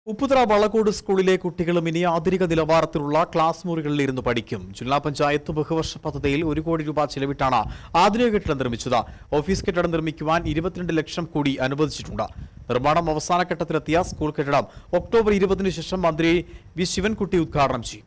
ഉപ്പുതറ വളക്കോട് സ്കൂളിലെ കുട്ടികളും ഇനി ആധുനിക നിലവാരത്തിലുള്ള ക്ലാസ് മുറികളിലിരുന്ന് പഠിക്കും. ജില്ലാ പഞ്ചായത്ത് ബഹുവർഷ പദ്ധതിയിൽ 1 കോടി രൂപ ചെലവിട്ടാണ് ആധുനിക കെട്ടിടം നിർമ്മിച്ചത്. ഓഫീസ് കെട്ടിടം നിർമ്മിക്കുവാൻ 22 ലക്ഷം കൂടി അനുവദിച്ചിട്ടുണ്ട്. നിർമ്മാണം അവസാന ഘട്ടത്തിലെത്തിയ സ്കൂൾ കെട്ടിടം ഒക്ടോബർ 20-ന് ശേഷം മന്ത്രി വി ശിവൻകുട്ടി ഉദ്ഘാടനം ചെയ്യും.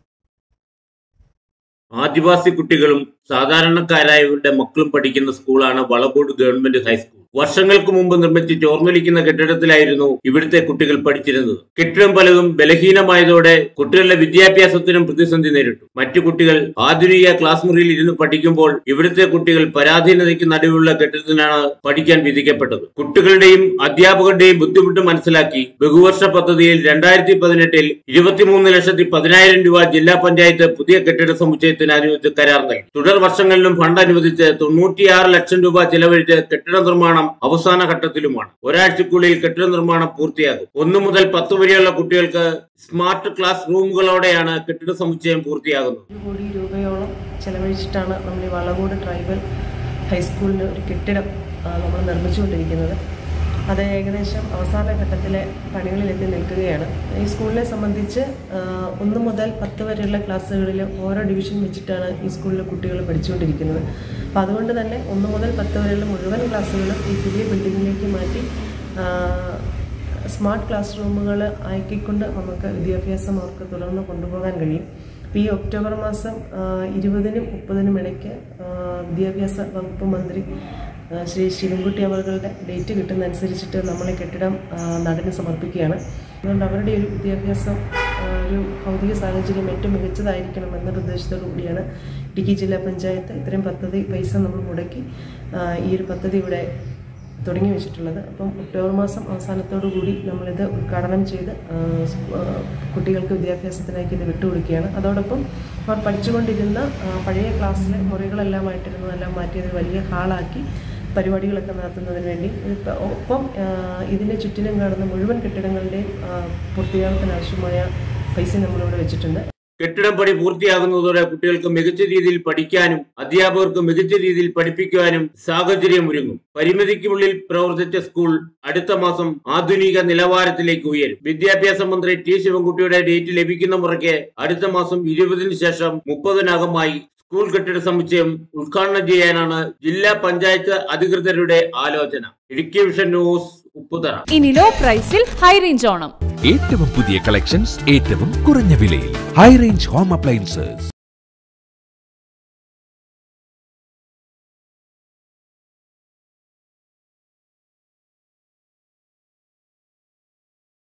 ആദിവാസി കുട്ടികളും സാധാരണക്കാരായവരുടെ മക്കളും പഠിക്കുന്ന സ്കൂളാണ് വളക്കോട് ഗവൺമെന്റ് ഹൈസ്കൂൾ. വർഷങ്ങൾക്ക് മുമ്പ് നിർമ്മിച്ച് ചോർന്നൊലിക്കുന്ന കെട്ടിടത്തിലായിരുന്നു ഇവിടുത്തെ കുട്ടികൾ പഠിച്ചിരുന്നത്. കെട്ടിടം പലതും ബലഹീനമായതോടെ കുട്ടികളുടെ വിദ്യാഭ്യാസത്തിനും പ്രതിസന്ധി നേരിട്ടു. മറ്റു കുട്ടികൾ ആധുനിക ക്ലാസ് മുറിയിൽ ഇരുന്ന് പഠിക്കുമ്പോൾ ഇവിടുത്തെ കുട്ടികൾ പരാധീനതയ്ക്ക് നടുവിലുള്ള കെട്ടിടത്തിനാണ് പഠിക്കാൻ വിധിക്കപ്പെട്ടത്. കുട്ടികളുടെയും അധ്യാപകരുടെയും ബുദ്ധിമുട്ട് മനസ്സിലാക്കി ബഹുവർഷ പദ്ധതിയിൽ 2018-ൽ 23,10,000 രൂപ ജില്ലാ പഞ്ചായത്ത് പുതിയ കെട്ടിട സമുച്ചയത്തിന് അനുവദിച്ച് കരാർ നൽകി. തുടർ വർഷങ്ങളിലും ഫണ്ട് അനുവദിച്ച് 96 ലക്ഷം രൂപ ചെലവഴിച്ച് കെട്ടിട നിർമ്മാണം അവസാന ഘട്ടത്തിലുമാണ്. ഒരാഴ്ചക്കുള്ളിൽ കെട്ടിട നിർമ്മാണം പൂർത്തിയാകും. 1 മുതൽ 10 വരെയുള്ള കുട്ടികൾക്ക് സ്മാർട്ട് ക്ലാസ് റൂമുകളോടെയാണ് കെട്ടിട സമുച്ചയം പൂർത്തിയാകുന്നത്. 1 കോടി രൂപയോളം ചെലവഴിച്ചിട്ടാണ് നമ്മൾ ഈ വളകോട് ട്രൈബൽ ഹൈസ്കൂളിന് ഒരു കെട്ടിടം നമ്മൾ നിർമ്മിച്ചുകൊണ്ടിരിക്കുന്നത്. അത് ഏകദേശം അവസാന ഘട്ടത്തിലെ പണികളിലെത്തി നിൽക്കുകയാണ്. ഈ സ്കൂളിനെ സംബന്ധിച്ച് 1 മുതൽ 10 വരെയുള്ള ക്ലാസ്സുകളിൽ ഓരോ ഡിവിഷൻ വെച്ചിട്ടാണ് ഈ സ്കൂളിലെ കുട്ടികൾ പഠിച്ചുകൊണ്ടിരിക്കുന്നത്. അപ്പോൾ അതുകൊണ്ട് തന്നെ 1 മുതൽ 10 വരെയുള്ള മുഴുവൻ ക്ലാസ്സുകളും ഈ പുതിയ ബിൽഡിങ്ങിലേക്ക് മാറ്റി സ്മാർട്ട് ക്ലാസ് റൂമുകൾ ആക്കിക്കൊണ്ട് നമുക്ക് വിദ്യാഭ്യാസം അവർക്ക് തുടർന്ന് കൊണ്ടുപോകാൻ കഴിയും. ഇപ്പോൾ ഈ ഒക്ടോബർ മാസം 20-നും 30-നും ഇടയ്ക്ക് വിദ്യാഭ്യാസ വകുപ്പ് മന്ത്രി ശ്രീ ശിവൻകുട്ടി അവരുടെ ഡേറ്റ് കിട്ടുന്നതനുസരിച്ചിട്ട് നമ്മൾ കെട്ടിടം നാടിന് സമർപ്പിക്കുകയാണ്. അതുകൊണ്ട് അവരുടെ ഒരു വിദ്യാഭ്യാസം ഒരു ഭൗതിക സാഹചര്യം ഏറ്റവും മികച്ചതായിരിക്കണം എന്നൊരു ഉദ്ദേശത്തോടു കൂടിയാണ് ഇടുക്കി ജില്ലാ പഞ്ചായത്ത് ഇത്രയും പൈസ നമ്മൾ മുടക്കി ഈ ഒരു പദ്ധതി ഇവിടെ തുടങ്ങി വെച്ചിട്ടുള്ളത്. അപ്പം ഒക്ടോബർ മാസം അവസാനത്തോടു കൂടി നമ്മളിത് ഉദ്ഘാടനം ചെയ്ത് കുട്ടികൾക്ക് വിദ്യാഭ്യാസത്തിനായി ഇത് വിട്ടുകൊടുക്കുകയാണ്. അതോടൊപ്പം അവർ പഠിച്ചുകൊണ്ടിരുന്ന പഴയ ക്ലാസ്സിലെ മുറികളെല്ലാം മാറ്റി അത് വലിയ ഹാളാക്കി പരിപാടികളൊക്കെ നടത്തുന്നതിന് വേണ്ടി ഒപ്പം ഇതിനെ ചുറ്റിനും കാണുന്ന മുഴുവൻ കെട്ടിടങ്ങളുടെയും പൂർത്തീകരണത്തിന് ആവശ്യമായ പൈസ നമ്മളിവിടെ വെച്ചിട്ടുണ്ട്. കെട്ടിടം പണി പൂർത്തിയാകുന്നതോടെ കുട്ടികൾക്ക് മികച്ച രീതിയിൽ പഠിക്കാനും അധ്യാപകർക്ക് മികച്ച രീതിയിൽ പഠിപ്പിക്കുവാനും സാഹചര്യം ഒരുങ്ങും. പരിമിതിക്കുള്ളിൽ പ്രവർത്തിച്ച സ്കൂൾ അടുത്ത മാസം ആധുനിക നിലവാരത്തിലേക്ക് ഉയരും. വിദ്യാഭ്യാസ മന്ത്രി ടി ശിവൻകുട്ടിയുടെ ഡേറ്റ് ലഭിക്കുന്ന മുറയ്ക്ക് അടുത്ത മാസം 20-ന് ശേഷം 30-നകമായി സ്കൂൾ കെട്ടിട സമുച്ചയം ഉദ്ഘാടനം ചെയ്യാനാണ് ജില്ലാ പഞ്ചായത്ത് അധികൃതരുടെ ആലോചന. Idukki vision news, Upputhara. ഇനി ലോ പ്രൈസിൽ ഹൈ റേഞ്ച് ഓണം. ഏറ്റവും പുതിയ കളക്ഷൻസ് ഏറ്റവും കുറഞ്ഞ വിലയിൽ. High range home appliances.